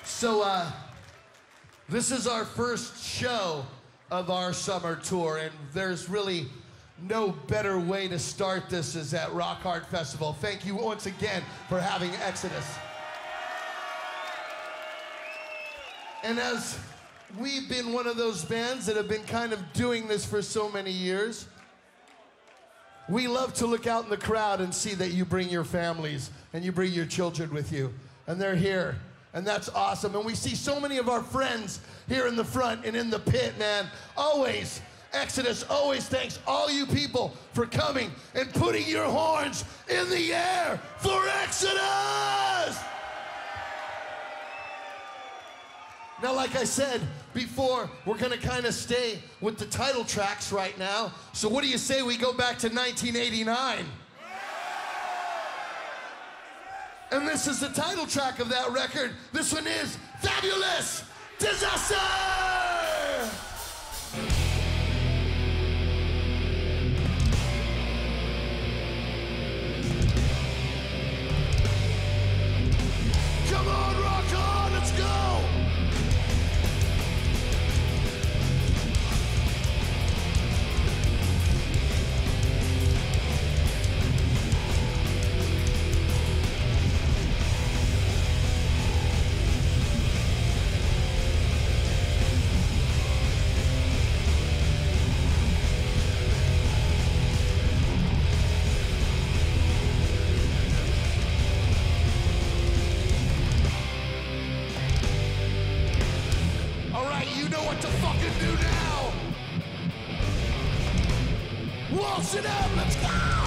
So, this is our first show of our summer tour, and there's really no better way to start this is at Rock Hard Festival. Thank you once again for having Exodus. And as we've been one of those bands that have been kind of doing this for so many years, we love to look out in the crowd and see that you bring your families and you bring your children with you, and they're here. And that's awesome. And we see so many of our friends here in the front and in the pit, man. Always, Exodus always thanks all you people for coming and putting your horns in the air for Exodus! Now, like I said before, we're gonna kind of stay with the title tracks right now. So what do you say we go back to 1989? And this is the title track of that record. This one is Fabulous Disaster! Come on, rock on, let's go! Waltz it up, let's go!